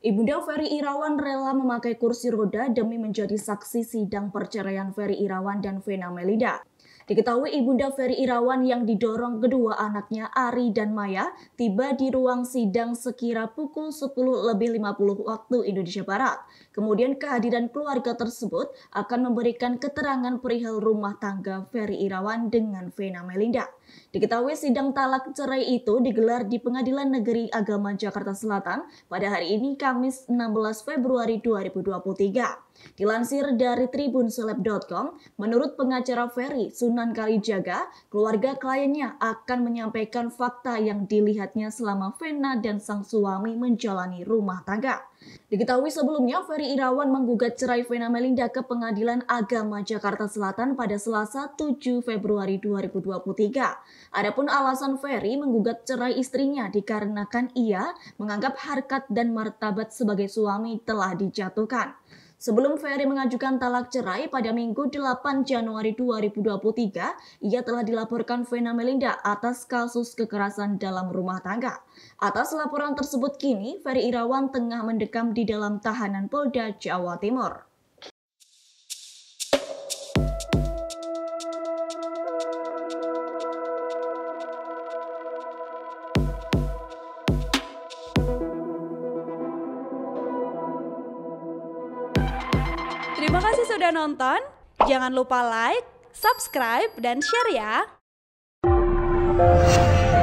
Ibunda Ferry Irawan rela memakai kursi roda demi menjadi saksi sidang perceraian Ferry Irawan dan Vena Melinda. Diketahui Ibunda Ferry Irawan yang didorong kedua anaknya Ari dan Maya tiba di ruang sidang sekira pukul 10:50 waktu Indonesia Barat. Kemudian kehadiran keluarga tersebut akan memberikan keterangan perihal rumah tangga Ferry Irawan dengan Vena Melinda. Diketahui sidang talak cerai itu digelar di Pengadilan Negeri Agama Jakarta Selatan pada hari ini Kamis 16 Februari 2023. Dilansir dari tribunseleb.com, menurut pengacara Ferry, Sunan Kalijaga, keluarga kliennya akan menyampaikan fakta yang dilihatnya selama Vena dan sang suami menjalani rumah tangga. Diketahui sebelumnya, Ferry Irawan menggugat cerai Vena Melinda ke Pengadilan Agama Jakarta Selatan pada Selasa 7 Februari 2023. Adapun alasan Ferry menggugat cerai istrinya dikarenakan ia menganggap harkat dan martabat sebagai suami telah dijatuhkan. Sebelum Ferry mengajukan talak cerai pada Minggu 8 Januari 2023, ia telah dilaporkan Vena Melinda atas kasus kekerasan dalam rumah tangga. Atas laporan tersebut kini, Ferry Irawan tengah mendekam di dalam tahanan Polda Jawa Timur. Terima kasih sudah nonton. Jangan lupa like, subscribe, dan share ya.